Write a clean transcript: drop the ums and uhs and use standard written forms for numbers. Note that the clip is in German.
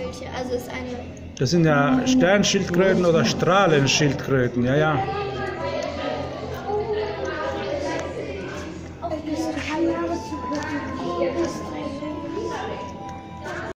welche. Also ist eine. Das sind ja Sternschildkröten oder Strahlenschildkröten, ja, ja.